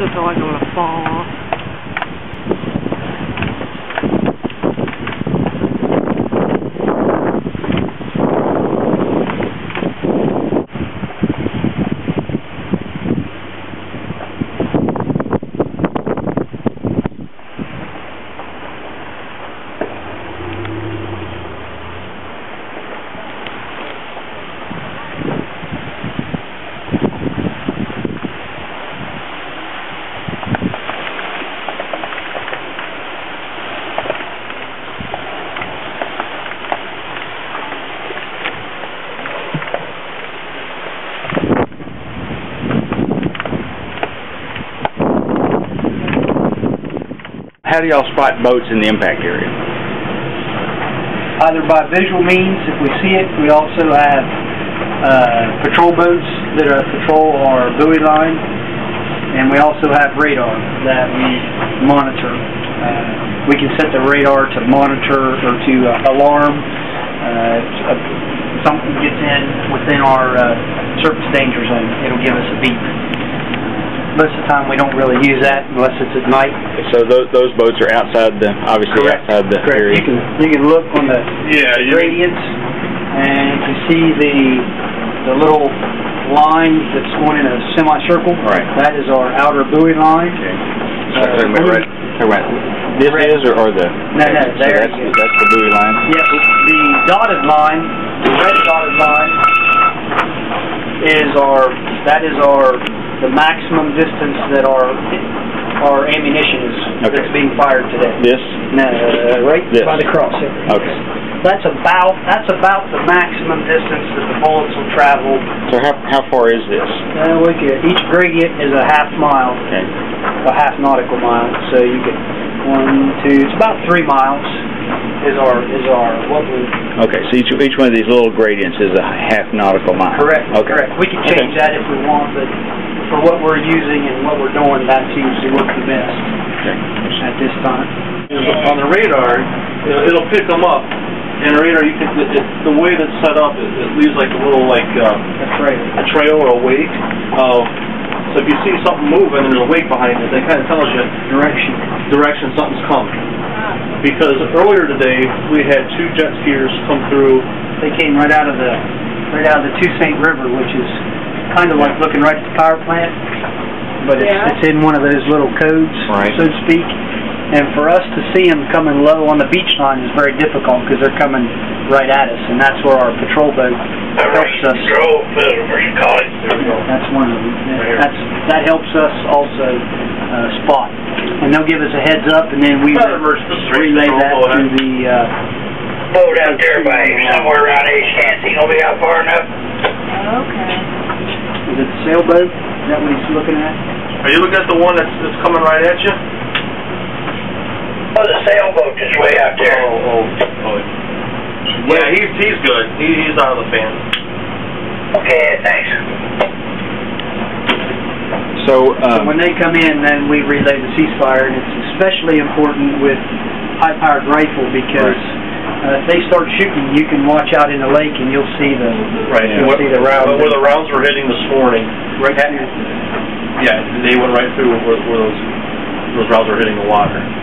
just feel like I'm gonna fall off. How do y'all spot boats in the impact area? Either by visual means, if we see it. We also have patrol boats that are patrol our buoy line, and we also have radar that we monitor. We can set the radar to monitor or to alarm. If something gets within our surface danger zone, it'll give us a beep. Most of the time we don't really use that unless it's at night. So those boats are outside the, obviously. Correct. Outside the area. You can look on the gradients and you see the little line that's going in a semicircle. Right. That is our outer buoy line. Okay. This is or the? No, that's the buoy line? Yes, the dotted line, the red dotted line is the maximum distance that our ammunition is that's being fired today. This? No, right by the crossover. Okay. That's about the maximum distance that the bullets will travel. So how far is this? Look at each gradient is a half mile, a half nautical mile. So you get 1, 2. It's about 3 miles. Is our what we? Okay, so each one of these little gradients is a half nautical mile. Correct. Okay. Correct. We can change that if we want, but for what we're using and what we're doing, that seems to work the best at this time. On the radar, it'll pick them up. And the radar, the way that's set up, it leaves like a little a trail or a wake. So if you see something moving and there's a wake behind it, that kind of tells you direction something's coming. Because earlier today we had 2 jet skiers come through. They came right out of the Sault River, which is kind of like looking right at the power plant, but it's in one of those little codes, so to speak. And for us to see them coming low on the beach line is very difficult because they're coming right at us, and that's where our patrol boat helps us. That's one of them. That helps us also spot, and they'll give us a heads up, and then we relay that to the boat out there by somewhere around Ace Canteen. Will be out far enough. Okay. Is it the sailboat? Is that what he's looking at? Are you looking at the one that's coming right at you? Oh, the sailboat is way out there. Oh. Yeah, he's good. He's out of the fan. Okay, thanks. So when they come in, then we relay the ceasefire, and it's especially important with high-powered rifle because if they start shooting, you can watch out in the lake and you'll see the rounds. Where the rounds were hitting this morning. Right. Yeah, they went right through where those rounds were hitting the water.